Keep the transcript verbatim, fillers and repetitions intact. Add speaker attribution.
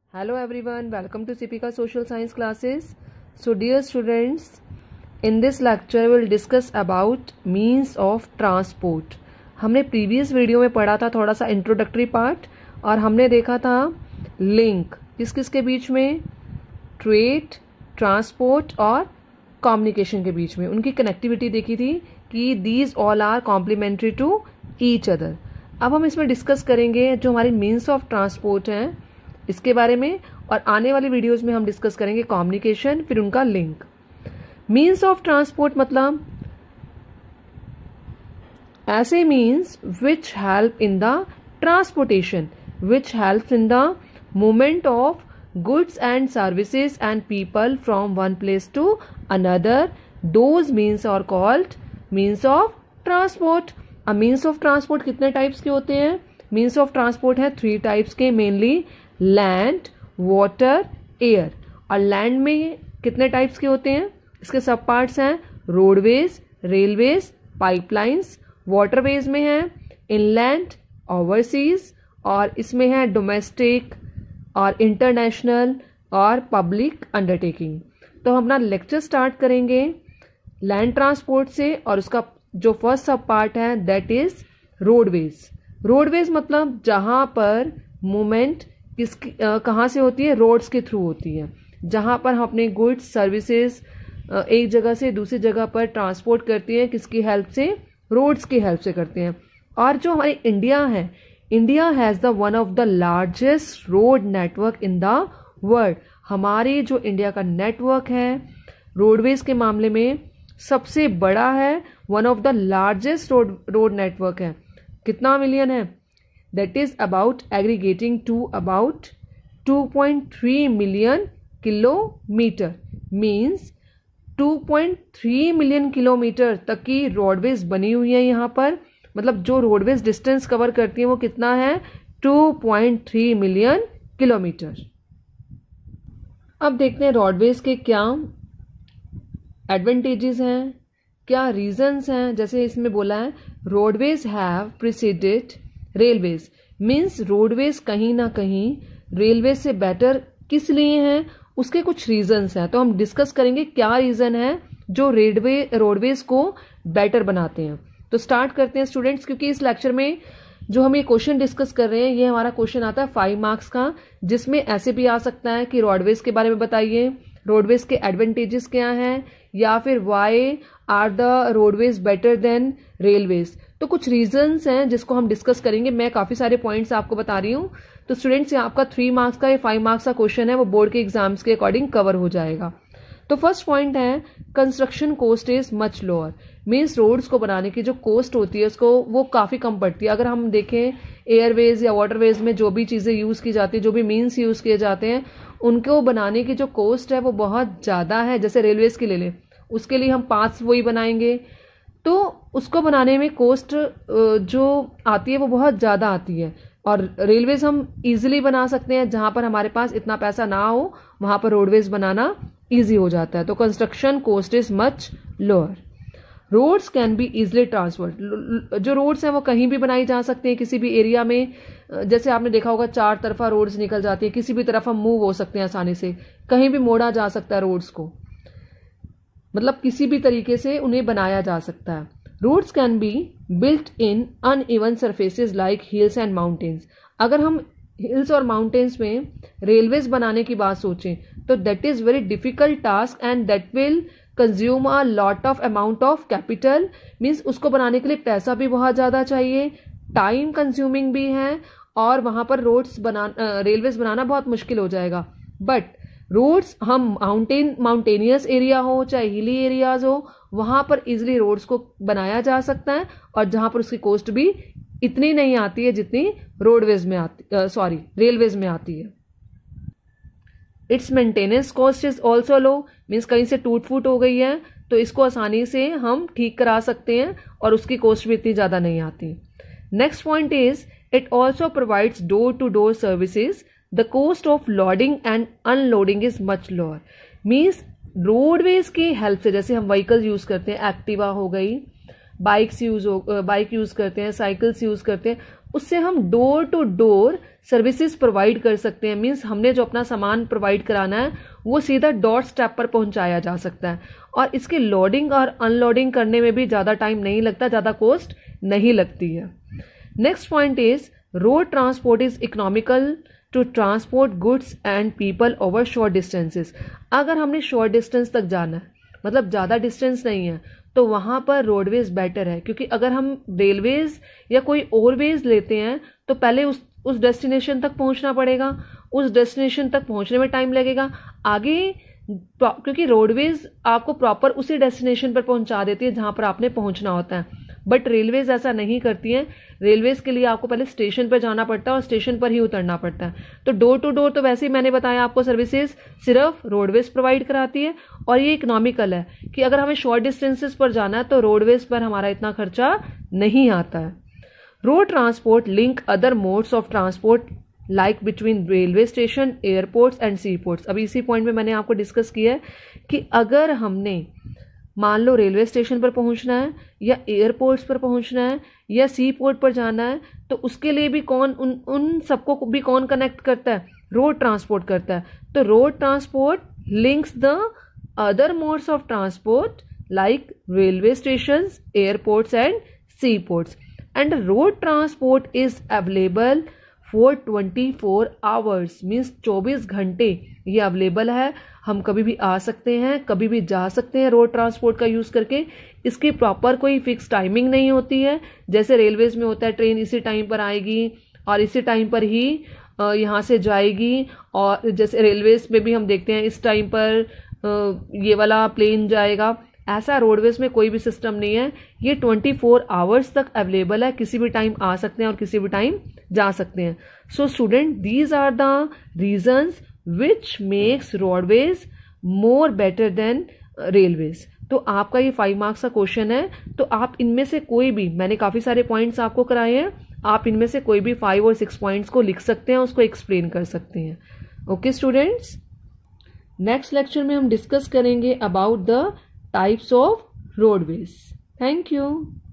Speaker 1: Hello everyone, welcome to Sipika Social Science classes. So dear students, in this lecture we will discuss about means of transport. हमने previous video में पढ़ा था थोड़ा सा introductory part और हमने देखा था लिंक किस किस के बीच में, ट्रेड, ट्रांसपोर्ट और कम्युनिकेशन के बीच में उनकी कनेक्टिविटी देखी थी कि these all are complementary to each other. अब हम इसमें डिस्कस करेंगे जो हमारे मीन्स ऑफ ट्रांसपोर्ट हैं इसके बारे में, और आने वाली वीडियोस में हम डिस्कस करेंगे कम्युनिकेशन, फिर उनका लिंक. मीन्स ऑफ ट्रांसपोर्ट मतलब ऐसे means which help in the transportation, which help in the movement of goods and services and people from one place to another. Those means are called means of transport. अब means of transport कितने types के होते हैं? means of transport है three types के, mainly land, water, air. और land में कितने टाइप्स के होते हैं? इसके सब पार्ट्स हैं रोडवेज, रेलवेज, पाइपलाइंस. वाटरवेज में है इनलैंड, ओवरसीज, और इसमें है डोमेस्टिक और इंटरनेशनल और पब्लिक अंडरटेकिंग. तो हम अपना लेक्चर स्टार्ट करेंगे लैंड ट्रांसपोर्ट से, और उसका जो फर्स्ट सब पार्ट है दैट इज रोडवेज. रोडवेज मतलब जहां पर मूवमेंट किस कहाँ से होती है? रोड्स के थ्रू होती है, जहां पर हम अपने गुड्स सर्विसेज एक जगह से दूसरी जगह पर ट्रांसपोर्ट करते हैं. किसकी हेल्प से? रोड्स की हेल्प से करते हैं. और जो हमारी इंडिया है, India has the one of the largest road network in the world. हमारे जो इंडिया का नेटवर्क है रोडवेज के मामले में सबसे बड़ा है, one of the largest road road network है. कितना मिलियन है? That is about aggregating to about two point three million kilometre. Means two point three million kilometre तक की रोडवेज बनी हुई है यहाँ पर. मतलब जो रोडवेज डिस्टेंस कवर करती है वो कितना है? Two point three million kilometre. अब देखते हैं रोडवेज के क्या एडवांटेजेस हैं, क्या रीजंस हैं. जैसे इसमें बोला है roadways have preceded railways. Means roadways कहीं ना कहीं रेलवे से बेटर किस लिए हैं, उसके कुछ रीजंस हैं. तो हम डिस्कस करेंगे क्या रीजन है जो रेलवे रोडवेज को बेटर बनाते हैं. तो स्टार्ट करते हैं स्टूडेंट्स, क्योंकि इस लेक्चर में जो हम ये क्वेश्चन डिस्कस कर रहे हैं ये हमारा क्वेश्चन आता है फाइव मार्क्स का, जिसमें ऐसे भी आ सकता है कि रोडवेज के बारे में बताइए, रोडवेज के एडवांटेजेस क्या हैं, या फिर why are the roadways better than railways. तो कुछ रीजंस हैं जिसको हम डिस्कस करेंगे. मैं काफी सारे पॉइंट्स आपको बता रही हूँ. तो स्टूडेंट्स आपका थ्री मार्क्स का या फाइव मार्क्स का क्वेश्चन है वो बोर्ड के एग्जाम्स के अकॉर्डिंग कवर हो जाएगा. तो फर्स्ट पॉइंट है construction cost is much lower. Means roads को बनाने की जो कॉस्ट होती है उसको वो काफ़ी कम पड़ती है. अगर हम देखें एयरवेज या वाटरवेज में जो भी चीज़ें यूज़ की जाती है, जो भी मीन्स यूज़ किए जाते हैं, उनको बनाने की जो कॉस्ट है वो बहुत ज़्यादा है. जैसे रेलवेज की ले लें, उसके लिए हम पाँच वही बनाएंगे तो उसको बनाने में कॉस्ट जो आती है वो बहुत ज़्यादा आती है. और रेलवेज हम ईजिली बना सकते हैं, जहाँ पर हमारे पास इतना पैसा ना हो वहाँ पर रोडवेज बनाना ईजी हो जाता है. तो construction cost is much lower. Roads can be easily transferred. जो रोड्स हैं वो कहीं भी बनाई जा सकते हैं किसी भी एरिया में. जैसे आपने देखा होगा चार तरफा रोड्स निकल जाती है, किसी भी तरफ हम मूव हो सकते हैं आसानी से, कहीं भी मोड़ा जा सकता है रोड्स को. मतलब किसी भी तरीके से उन्हें बनाया जा सकता है. Roads can be built in uneven surfaces like hills and mountains. अगर हम हिल्स और माउंटेन्स में रेलवेज बनाने की बात सोचें तो that is very difficult task and that will consume a lot of amount of capital. Means उसको बनाने के लिए पैसा भी बहुत ज़्यादा चाहिए, टाइम कंज्यूमिंग भी है, और वहाँ पर रोड्स बना रेलवेज बनाना बहुत मुश्किल हो जाएगा. बट रोड्स हम माउंटेन माउंटेनियस एरिया हो चाहे हिली एरियाज हो, वहाँ पर इजिली रोड्स को बनाया जा सकता है, और जहाँ पर उसकी कॉस्ट भी इतनी नहीं आती है जितनी रोडवेज में आती सॉरी रेलवेज में आती है. Its maintenance cost is also low. Means कहीं से टूट फूट हो गई है तो इसको आसानी से हम ठीक करा सकते हैं और उसकी कॉस्ट भी इतनी ज़्यादा नहीं आती. Next point is it also provides door to door services. The cost of loading and unloading is much lower. Means roadways की हेल्प से, जैसे हम व्हीकल यूज करते हैं, एक्टिवा हो गई, बाइक्स यूज हो बाइक यूज करते हैं, साइकिल्स यूज करते हैं, उससे हम door to door services provide कर सकते हैं। मींस हमने जो अपना सामान प्रोवाइड कराना है वो सीधा डोर स्टेप पर पहुंचाया जा सकता है, और इसकी लोडिंग और अनलोडिंग करने में भी ज़्यादा टाइम नहीं लगता, ज़्यादा कॉस्ट नहीं लगती है। Next point is road transport is economical to transport goods and people over short distances. अगर हमने शॉर्ट डिस्टेंस तक जाना है, मतलब ज़्यादा डिस्टेंस नहीं है, तो वहाँ पर रोडवेज बेटर है, क्योंकि अगर हम रेलवेज या कोई और वेज लेते हैं तो पहले उस उस डेस्टिनेशन तक पहुँचना पड़ेगा, उस डेस्टिनेशन तक पहुँचने में टाइम लगेगा आगे, क्योंकि रोडवेज आपको प्रॉपर उसी डेस्टिनेशन पर पहुँचा देती है जहाँ पर आपने पहुँचना होता है। बट रेलवेज ऐसा नहीं करती हैं। रेलवेज के लिए आपको पहले स्टेशन पर जाना पड़ता है और स्टेशन पर ही उतरना पड़ता है। तो डोर टू डोर तो वैसे ही मैंने बताया आपको सर्विसेज सिर्फ रोडवेज प्रोवाइड कराती है, और ये इकोनॉमिकल है कि अगर हमें शॉर्ट डिस्टेंसेस पर जाना है तो रोडवेज पर हमारा इतना खर्चा नहीं आता है। Road transport link other modes of transport like between railway station, airports and sea ports. अभी इसी पॉइंट में मैंने आपको डिस्कस किया है कि अगर हमने मान लो रेलवे स्टेशन पर पहुंचना है या एयरपोर्ट्स पर पहुंचना है या सी पोर्ट पर जाना है, तो उसके लिए भी कौन उन उन सबको भी कौन कनेक्ट करता है? रोड ट्रांसपोर्ट करता है। तो road transport links the other modes of transport like railway station, airports and sea ports, and road transport is available for twenty four hours. Means चौबीस घंटे ये अवेलेबल है, हम कभी भी आ सकते हैं, कभी भी जा सकते हैं रोड ट्रांसपोर्ट का यूज़ करके। इसकी प्रॉपर कोई फिक्स टाइमिंग नहीं होती है, जैसे रेलवेज में होता है ट्रेन इसी टाइम पर आएगी और इसी टाइम पर ही यहाँ से जाएगी, और जैसे रेलवेज में भी हम देखते हैं इस टाइम पर ये वाला प्लेन जाएगा। ऐसा रोडवेज में कोई भी सिस्टम नहीं है, ये ट्वेंटी फोर आवर्स तक अवेलेबल है, किसी भी टाइम आ सकते हैं और किसी भी टाइम जा सकते हैं। So student, these are the reasons which makes roadways more better than railways. तो आपका ये फाइव मार्क्स का क्वेश्चन है, तो आप इनमें से कोई भी, मैंने काफी सारे पॉइंट्स आपको कराए हैं, आप इनमें से कोई भी फाइव और सिक्स पॉइंट्स को लिख सकते हैं, उसको एक्सप्लेन कर सकते हैं। ओके स्टूडेंट्स, नेक्स्ट लेक्चर में हम डिस्कस करेंगे about the types of roadways. Thank you.